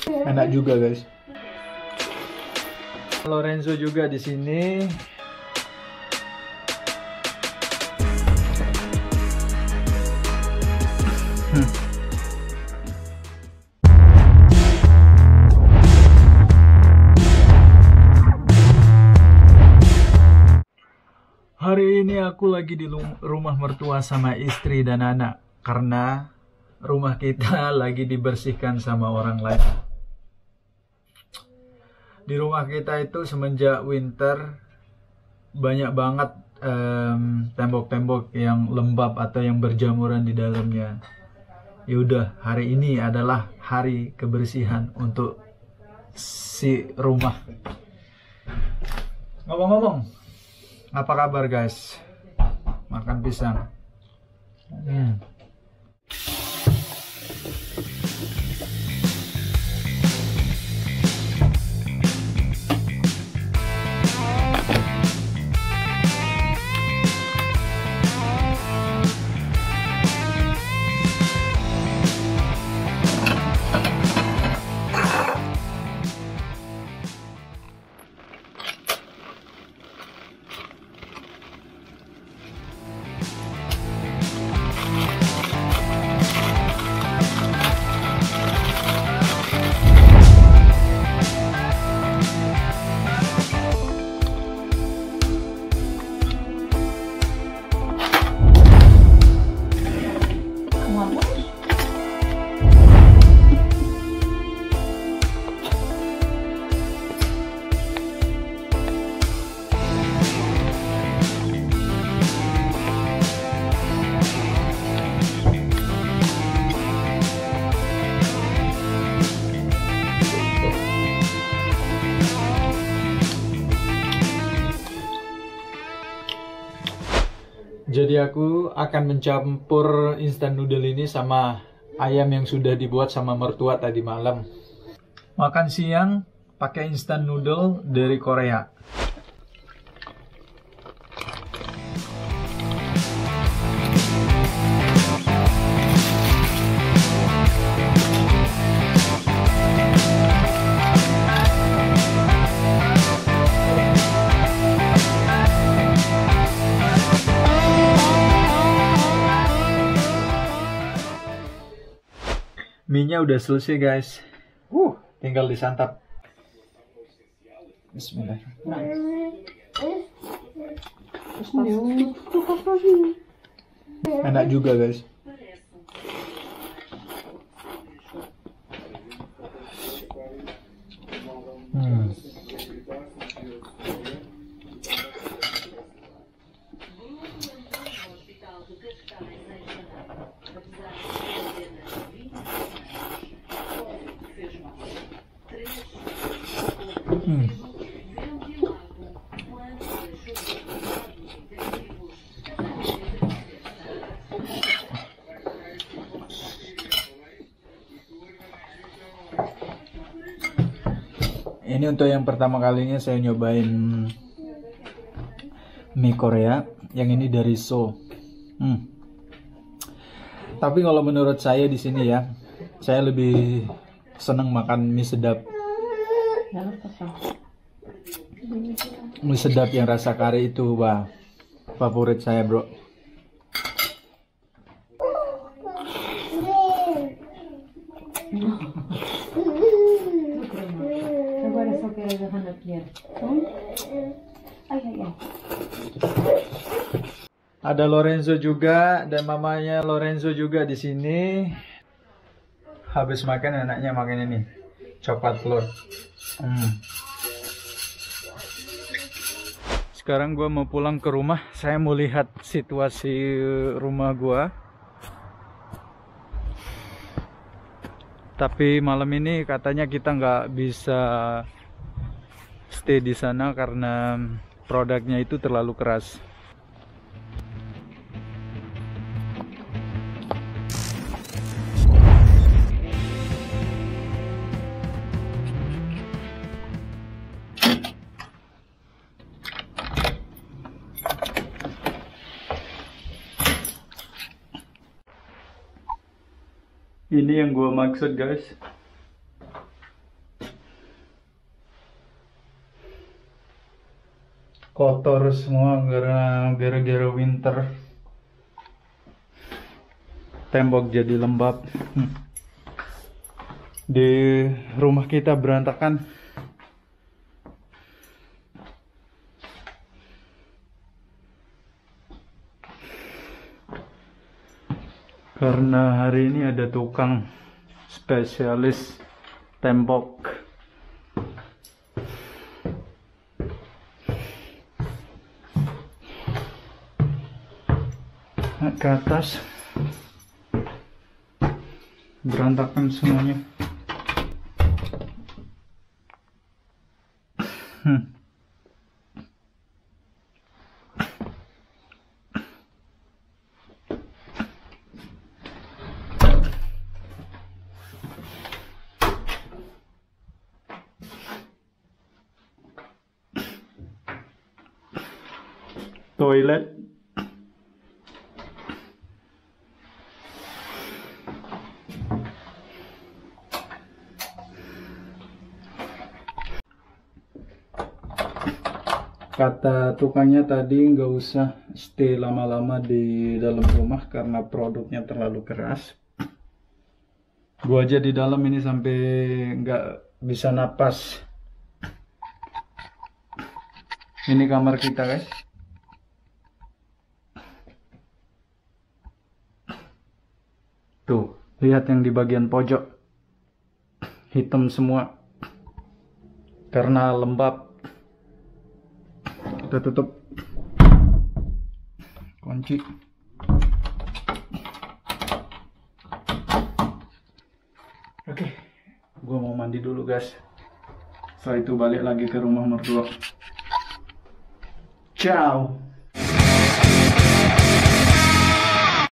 Enak juga guys. Lorenzo juga di sini. Hari ini aku lagi di rumah mertua sama istri dan anak karena rumah kita lagi dibersihkan sama orang lain. Di rumah kita itu semenjak winter banyak banget tembok-tembok yang lembab atau yang berjamuran di dalamnya. Yaudah, hari ini adalah hari kebersihan untuk si rumah. Ngomong-ngomong, apa kabar guys? Makan pisang. Jadi aku akan mencampur instant noodle ini sama ayam yang sudah dibuat sama mertua tadi malam. Makan siang pakai instant noodle dari Korea. Mie-nya udah selesai guys. Tinggal disantap. Bismillah. Enak juga guys. Ini untuk yang pertama kalinya saya nyobain mie Korea. Yang ini dari Seoul. Tapi kalau menurut saya di sini ya, saya lebih senang makan mie sedap. Mie sedap yang rasa kari itu, wah, favorit saya bro. Ada Lorenzo juga dan mamanya Lorenzo juga di sini. Habis makan anaknya makan ini, coklat telur. Sekarang gue mau pulang ke rumah. Saya mau lihat situasi rumah gue. Tapi malam ini katanya kita nggak bisa stay di sana karena produknya itu terlalu keras. Ini yang gue maksud guys. kotor semua gara-gara winter. Tembok jadi lembab. Di rumah kita berantakan. Karena hari ini ada tukang spesialis tembok. Naik ke atas, berantakan semuanya. Toilet. Kata tukangnya tadi nggak usah stay lama-lama di dalam rumah karena produknya terlalu keras. Gua aja di dalam ini sampai nggak bisa napas. Ini kamar kita, guys. Tuh, lihat yang di bagian pojok. Hitam semua. Karena lembab. Kita tutup. Kunci. Oke. Gua mau mandi dulu, guys. Setelah itu balik lagi ke rumah mertua. Ciao.